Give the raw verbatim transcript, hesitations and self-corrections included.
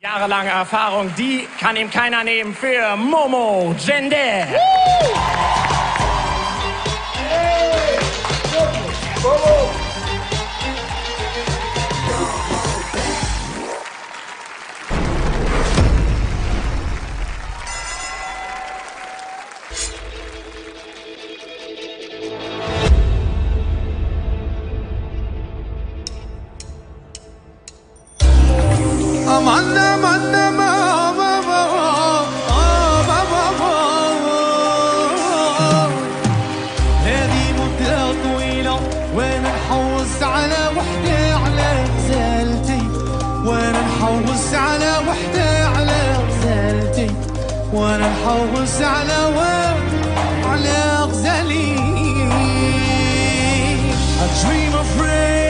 Jahrelange Erfahrung, die kann ihm keiner nehmen für Momo Gender. Hey, Momo. أمان أمان أمان هذه مدة طويلة وأنا نحوس على وحدة على غزالتي، وأنا نحوس على وحدة على غزالتي، وأنا نحوس على وحدة على غزالي. I dream of rain